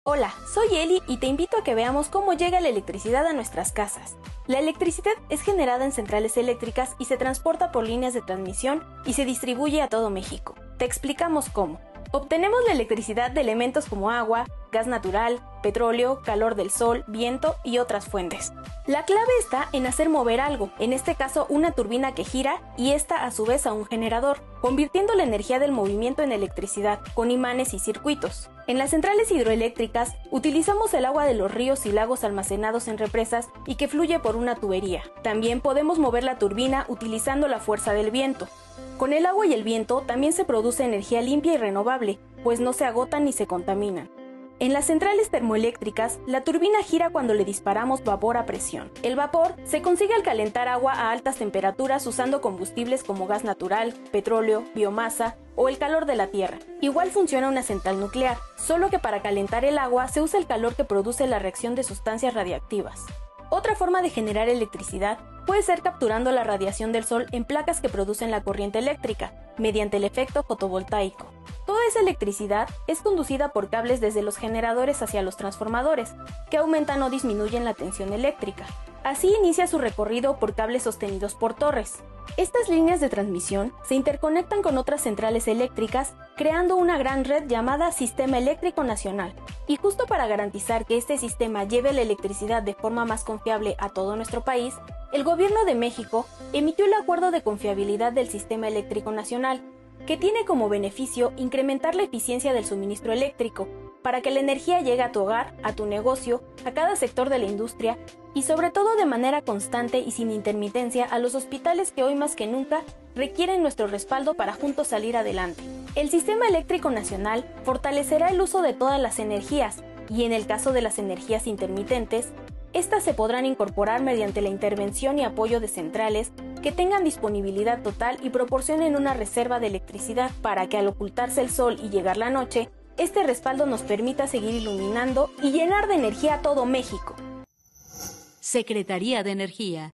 Hola, soy Eli y te invito a que veamos cómo llega la electricidad a nuestras casas. La electricidad es generada en centrales eléctricas y se transporta por líneas de transmisión y se distribuye a todo México. Te explicamos cómo. Obtenemos la electricidad de elementos como agua, gas natural, petróleo, calor del sol, viento y otras fuentes. La clave está en hacer mover algo, en este caso una turbina que gira y esta a su vez a un generador, convirtiendo la energía del movimiento en electricidad, con imanes y circuitos. En las centrales hidroeléctricas utilizamos el agua de los ríos y lagos almacenados en represas y que fluye por una tubería. También podemos mover la turbina utilizando la fuerza del viento. Con el agua y el viento también se produce energía limpia y renovable, pues no se agotan ni se contaminan. En las centrales termoeléctricas, la turbina gira cuando le disparamos vapor a presión. El vapor se consigue al calentar agua a altas temperaturas usando combustibles como gas natural, petróleo, biomasa o el calor de la tierra. Igual funciona una central nuclear, solo que para calentar el agua se usa el calor que produce la reacción de sustancias radiactivas. Otra forma de generar electricidad puede ser capturando la radiación del sol en placas que producen la corriente eléctrica, mediante el efecto fotovoltaico. Toda esa electricidad es conducida por cables desde los generadores hacia los transformadores, que aumentan o disminuyen la tensión eléctrica. Así inicia su recorrido por cables sostenidos por torres. Estas líneas de transmisión se interconectan con otras centrales eléctricas, creando una gran red llamada Sistema Eléctrico Nacional. Y justo para garantizar que este sistema lleve la electricidad de forma más confiable a todo nuestro país, el Gobierno de México emitió el Acuerdo de Confiabilidad del Sistema Eléctrico Nacional, que tiene como beneficio incrementar la eficiencia del suministro eléctrico, para que la energía llegue a tu hogar, a tu negocio, a cada sector de la industria y sobre todo de manera constante y sin intermitencia a los hospitales que hoy más que nunca requieren nuestro respaldo para juntos salir adelante. El Sistema Eléctrico Nacional fortalecerá el uso de todas las energías y en el caso de las energías intermitentes, estas se podrán incorporar mediante la intervención y apoyo de centrales que tengan disponibilidad total y proporcionen una reserva de electricidad para que al ocultarse el sol y llegar la noche, este respaldo nos permita seguir iluminando y llenar de energía a todo México. Secretaría de Energía.